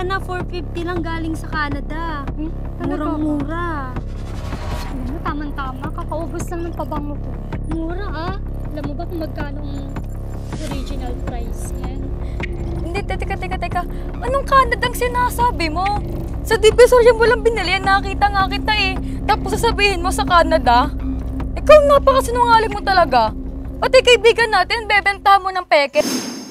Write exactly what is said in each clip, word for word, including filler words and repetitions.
na, four fifty lang galing sa Canada. Eh, Murang-mura. Alam mo, tamang-tama. Kakaubos lang ng pabango ko. Mura ah. Alam mo ba kung magkano ang original price yan? Hindi, teka, teka, teka. Anong Canada ang sinasabi mo? Sa Divisoria mo lang binili yan, nakita nga kita eh. Tapos sasabihin mo sa Canada? Ikaw, napakasinungaling mo talaga. Pati kaibigan natin, bebenta mo ng peke.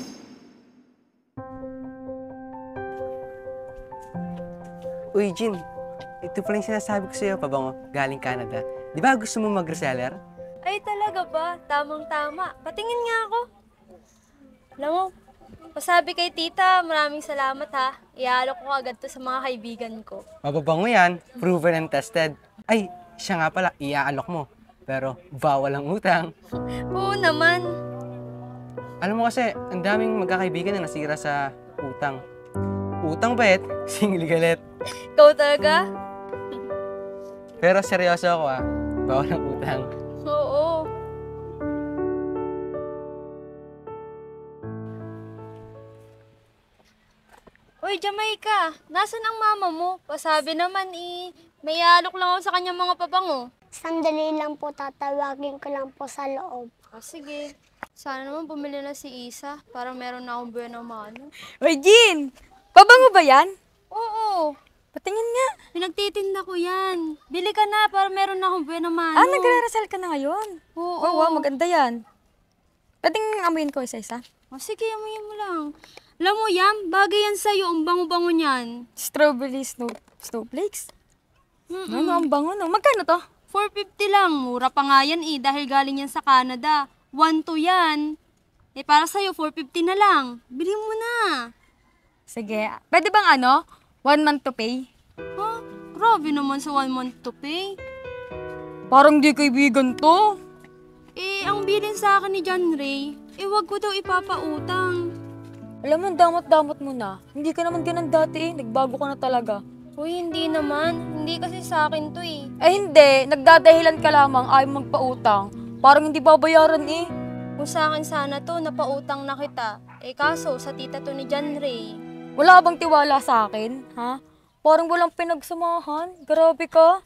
Uy, Jin. Ito pala yung sinasabi ko sa'yo, pabango, galing Canada. Di ba gusto mo mag-reseller? Ay talaga ba? Tamang-tama. Patingin nga ako. Alam mo, pasabi kay tita, maraming salamat ha. Iaalok ko agad to sa mga kaibigan ko. Mababango yan, proven and tested. Ay, siya nga pala, iaalok mo. Pero bawal ang utang. Oo naman. Alam mo kasi, ang daming magkakaibigan na nasira sa utang. Utang bet, singil galit. Ikaw talaga? Pero seryoso ako ah, bawal ang utang. Oo. Uy, Jamaica, nasan ang mama mo? Pasabi naman eh, may alok lang ako sa kanyang mga pabango. Sandali lang po, tatawagin ko lang po sa loob. Ah, sige. Sana naman bumili na si Isa para meron na akong buwan ng mano. Hoy, Jin! Pabango ba yan? Oo. Patingin nga. Pinagtitinda ko yan. Bili ka na para meron na akong buwan ng mano. Ah, nagre-resell ka na ngayon? Oo. Oh, wow, maganda yan. Pwedeng amuyin ko isa-isa? Oh, sige, amuyin mo lang. Alam mo yan, bagay yan sa'yo, ang bango-bango niyan. Strawberry snow snowflakes? Mm-mm. Ano, ang bango no? Magkano to? four fifty lang, mura pa nga yan eh, dahil galing yan sa Canada. one two yan. Eh, para sa'yo, four fifty na lang. Bili mo na. Sige. Pwede bang ano? One month to pay? Ha? Grabe naman sa one month to pay. Parang di kaibigan to. Eh, ang bilin sa akin ni John Ray, eh, wag ko daw ipapautang. Alam mo, damot-damot mo na. Hindi ka naman ganun dati eh. Nagbago ka na talaga. Uy, hindi naman. Hindi kasi sa akin to eh. Eh hindi. Nagdadahilan ka lamang ayaw magpautang. Parang hindi babayaran eh. Kung sa akin sana to, napautang na kita. Eh kaso, sa tita to ni John Ray. Wala bang tiwala sa akin? Ha? Parang walang pinagsamahan. Grabe ka.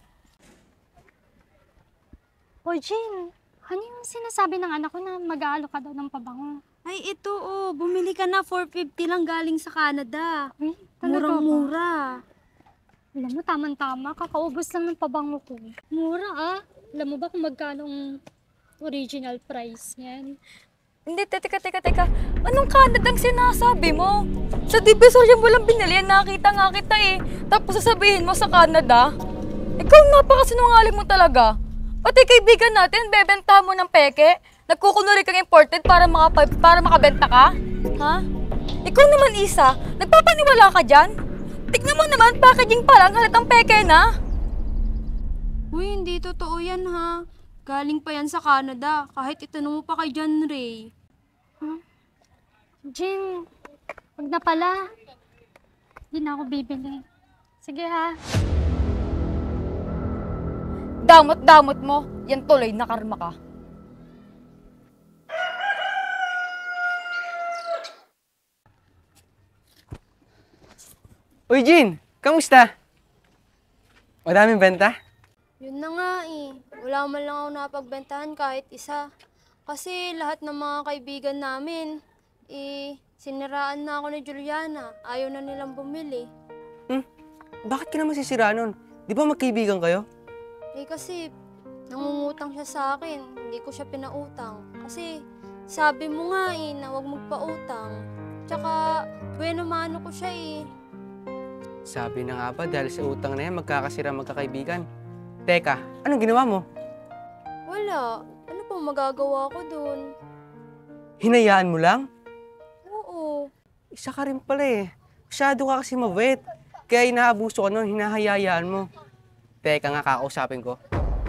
O, Jin, ano yung sinasabi ng anak ko na mag-aalok ka daw ng pabango? Ay, ito oh. Bumili ka na, four fifty lang galing sa Canada. Eh, talaga ba? Murang-mura. Alam mo, tamang-tama. Kakaubos lang ng pabango ko. Mura ah. Alam mo ba kung magkano ang original price yan? Hindi, teka, teka, teka. Anong Canada ang sinasabi mo? Sa Divisoria mo lang binili yan, nakita nga kita eh. Tapos sasabihin mo sa Canada? Ikaw, napakasinungaling mo talaga. Pati kaibigan natin, bebenta mo ng peke. Nagkukunwari kang imported para, maka, para makabenta ka? Ha? Ikaw naman, Isa, nagpapaniwala ka dyan? Tignan mo naman, packaging pa lang, halatang peke na. Uy, hindi totoo yan ha. Galing pa yan sa Canada, kahit itanong mo pa kay John Ray. Huh? Jin, wag na pala. Hindi na ako bibili. Sige ha. Damot-damot mo, yan tuloy na karma ka. Uy, Jin! Kamusta? Madaming benta? Yun na nga eh. Wala man lang ako napagbentahan kahit isa. Kasi lahat ng mga kaibigan namin, eh, siniraan na ako ni Juliana. Ayaw na nilang bumili. Hmm? Bakit ka naman sisira nun? Di ba magkaibigan kayo? Eh kasi, nangungutang siya sa akin. Hindi ko siya pinautang. Kasi, sabi mo nga eh, na huwag magpautang. Tsaka, bueno mano ko siya eh. Sabi na nga ba, dahil sa utang na yan, magkakasira magkakaibigan. Teka, anong ginawa mo? Wala. Ano pong magagawa ko dun? Hinayaan mo lang? Oo. Isa ka rin pala eh. Masyado ka kasi mabait. Kaya inaabuso ka nun, hinahayaan mo. Teka nga, kakausapin ko.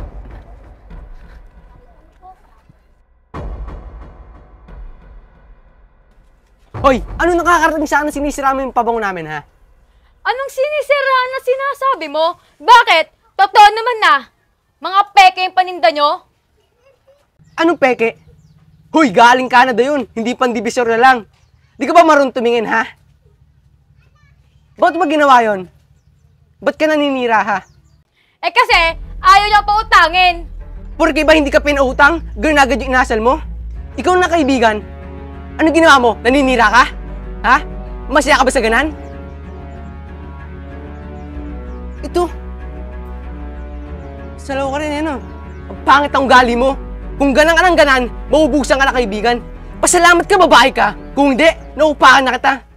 Hoy! Ano nakakarating sa akin na sinisira mo yung pabango namin, ha? Anong sinisiraan na sinasabi mo? Bakit? Totoo naman na. Mga peke yung paninda nyo? Anong peke? Hoy, galing Canada yun. Hindi pang Divisoria lang. Di ka ba marunong tumingin, ha? Bakit ba ginawa yon? Ba't ka naninira ha? Eh kasi, ayaw niya pa utangin. Porque ba hindi ka pinautang? Ganun agad yung inasal mo? Ikaw na kaibigan. Ano ginawa mo? Naninira ka? Ha? Masaya ka ba sa ganan? Ito. Salaw ka rin, ano? Ang pangit ang ugali mo. Kung ganang ka ng ganan, maubusan ka na kaibigan. Pasalamat ka, babae ka. Kung hindi, naupahan na kita.